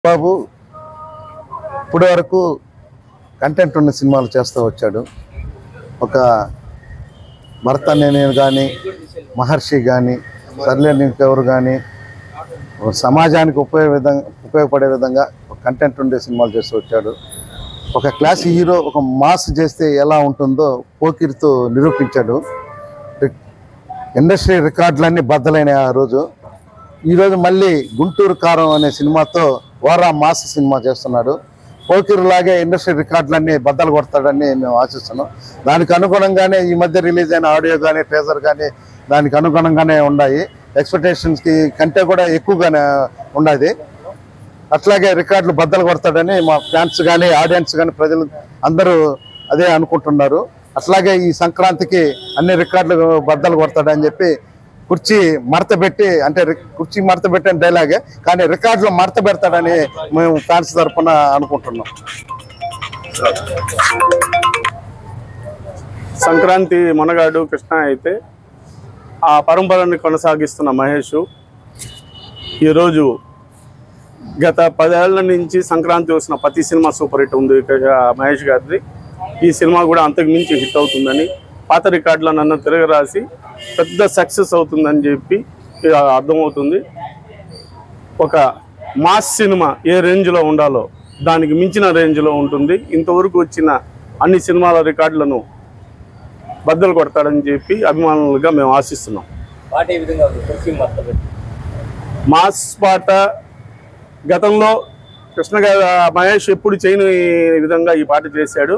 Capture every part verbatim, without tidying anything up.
బాబు ఇప్పటి వరకు కంటెంట్ ఉన్న సినిమాలు చేస్తూ వచ్చాడు. ఒక భర్త నేను కానీ, మహర్షి కానీ, సర్లే నీకెవరు కానీ సమాజానికి ఉపయోగ విధంగా ఉపయోగపడే విధంగా కంటెంట్ ఉండే సినిమాలు చేస్తూ వచ్చాడు. ఒక క్లాస్ హీరో ఒక మాస్ చేస్తే ఎలా ఉంటుందో పోకిరితో నిరూపించాడు. ఇండస్ట్రీ రికార్డులన్నీ బద్దలైన ఆ రోజు. ఈరోజు మళ్ళీ గుంటూరు కారం అనే సినిమాతో వారా మాస్ సినిమా చేస్తున్నాడు. పోకిరిలాగే ఇండస్ట్రీ రికార్డులన్నీ బద్దలు కొడతాడని మేము ఆశిస్తున్నాం. దానికి అనుగుణంగానే ఈ మధ్య రిలీజ్ అయిన ఆడియో కానీ ట్రేజర్ కానీ దానికి అనుగుణంగానే ఉన్నాయి. ఎక్స్పెక్టేషన్స్కి కంటే కూడా ఎక్కువగానే ఉన్నది. అట్లాగే రికార్డులు బద్దలు కొడతాడని మా ఫ్యాన్స్ కానీ ఆడియన్స్ కానీ ప్రజలు అందరూ అదే అనుకుంటున్నారు. అట్లాగే ఈ సంక్రాంతికి అన్ని రికార్డులు బద్దలు కొడతాడని చెప్పి కుర్చీ మడత పెట్టి, అంటే కుర్చీ మడత పెట్టిన డైలాగే కానీ రికార్డులో మడత పెడతాడని మేము ఫ్యాన్స్ తరఫున అనుకుంటున్నాం. సంక్రాంతి మొనగాడు కృష్ణ అయితే ఆ పరంపరని కొనసాగిస్తున్న మహేష్ ఈరోజు గత పదేళ్ల నుంచి సంక్రాంతి వచ్చిన ప్రతి సినిమా సూపర్ హిట్ ఉంది మహేష్ గారిది. ఈ సినిమా కూడా అంతకు మించి హిట్ అవుతుందని, పాత రికార్డులను నన్ను తిరగరాసి పెద్ద సక్సెస్ అవుతుందని చెప్పి అర్థమవుతుంది. ఒక మాస్ సినిమా ఏ రేంజ్లో ఉండాలో దానికి మించిన రేంజ్లో ఉంటుంది. ఇంతవరకు వచ్చిన అన్ని సినిమాల రికార్డులను బద్దలు కొడతాడని చెప్పి అభిమానులుగా మేము ఆశిస్తున్నాం. మాస్ పాట గతంలో కృష్ణ గారు మహేష్ ఎప్పుడు చేయని విధంగా ఈ పాట చేశాడు.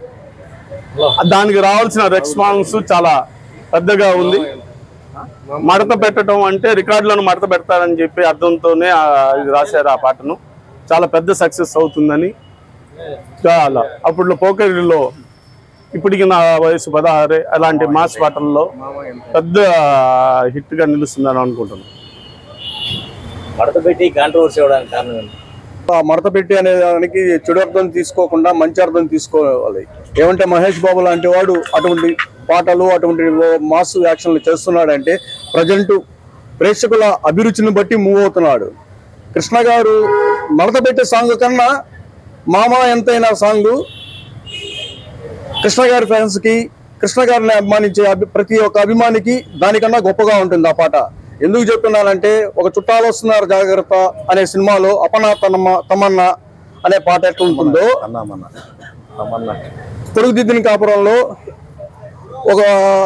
దానికి రావాల్సిన రెస్పాన్స్ చాలా పెద్దగా ఉంది. మడత పెట్టడం అంటే రికార్డులను మడత పెడతారని చెప్పి అర్థంతోనే రాశారు ఆ పాటను. చాలా పెద్ద సక్సెస్ అవుతుందని. చాలా అప్పుడు పోకరిలో ఇప్పటికి నా వయసు పదహారే అలాంటి మాస్ పాటల్లో పెద్ద హిట్గా నిలుస్తుందని అనుకుంటున్నాను. మడత పెట్టి కాంట్రవర్సీ అవడానికి కారణం మడత పెట్టి అనే దానికి చెడు అర్థం తీసుకోకుండా మంచి అర్థం తీసుకోవాలి. ఏమంటే మహేష్ బాబు లాంటి వాడు అటువంటి పాటలు అటువంటి మాస్ యాక్షన్లు చేస్తున్నాడంటే ప్రజెంట్ ప్రేక్షకుల అభిరుచిని బట్టి మూవ్ అవుతున్నాడు. కృష్ణ గారు మడత పెట్టే సాంగ్ కన్నా మామ ఎంతైనా సాంగ్ కృష్ణ గారి ఫ్యాన్స్కి, కృష్ణ గారిని అభిమానించే ప్రతి ఒక్క అభిమానికి దానికన్నా గొప్పగా ఉంటుంది ఆ పాట. ఎందుకు చెప్తున్నానంటే ఒక చుట్టాలు వస్తున్నారు జాగ్రత్త అనే సినిమాలో అపనా తనమ్మ తమన్నా అనే పాట ఎట్లా ఉంటుందో, పొరుగుదిద్దిన కాపురంలో ఒక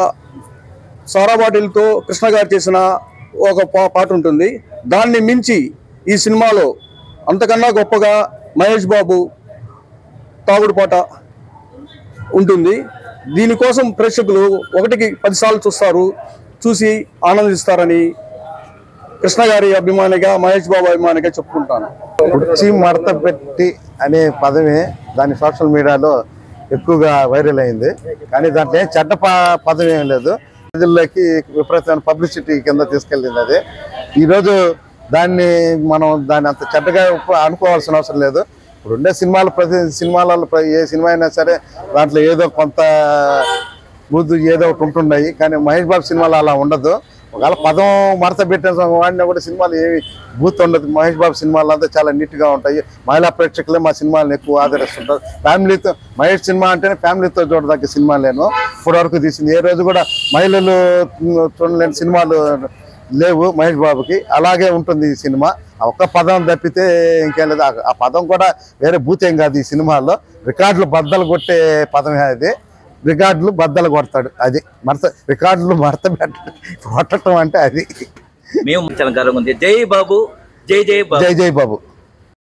సారా బాటిల్తో కృష్ణ గారు చేసిన ఒక పాట ఉంటుంది. దాన్ని మించి ఈ సినిమాలో అంతకన్నా గొప్పగా మహేష్ బాబు తాగుడు పాట ఉంటుంది. దీనికోసం ప్రేక్షకులు ఒకటికి పదిసార్లు చూస్తారు, చూసి ఆనందిస్తారని కృష్ణ గారి అభిమానిగా, మహేష్ బాబు అభిమానిగా చెప్పుకుంటాను. కుర్చీ మడత పెట్టి అనే పదమే దాని సోషల్ మీడియాలో ఎక్కువగా వైరల్ అయింది. కానీ దాంట్లో ఏం చెడ్డ పదం ఏం లేదు. ప్రజల్లోకి విపరీతమైన పబ్లిసిటీ కింద తీసుకెళ్ళింది అది. ఈరోజు దాన్ని మనం దాన్ని అంత చెడ్డగా అనుకోవాల్సిన అవసరం లేదు. ఇప్పుడు ఉండే సినిమాలు ప్రతి సినిమాలలో ఏ సినిమా అయినా సరే దాంట్లో ఏదో కొంత బూతు ఏదో ఒకటి ఉంటున్నాయి. కానీ మహేష్ బాబు సినిమాలో అలా ఉండదు. ఒకవేళ పదం మడత పెట్టిన వాడినా కూడా సినిమాలు ఏమి బూత్ ఉండదు. మహేష్ బాబు సినిమాలు అంతా చాలా నీట్గా ఉంటాయి. మహిళా ప్రేక్షకులే మా సినిమాలను ఎక్కువ ఆదరిస్తుంటారు. ఫ్యామిలీతో మహేష్ సినిమా అంటేనే ఫ్యామిలీతో చూడదగ్గ సినిమా లేను ఇప్పటివరకు తీసింది. ఏ రోజు కూడా మహిళలు చూడలేని సినిమాలు లేవు మహేష్ బాబుకి. అలాగే ఉంటుంది ఈ సినిమా. ఒక్క పదం తప్పితే ఇంకేం లేదు. ఆ పదం కూడా వేరే బూత్ ఏం కాదు. ఈ సినిమాలో రికార్డులు బద్దలు కొట్టే పదమే అది. రికార్డులు బద్దలు కొడతాడు. అది మడత రికార్డులు మడత పెట్ట కొట్టడం అంటే అది. మేము జై బాబు, జై జై జై జై బాబు.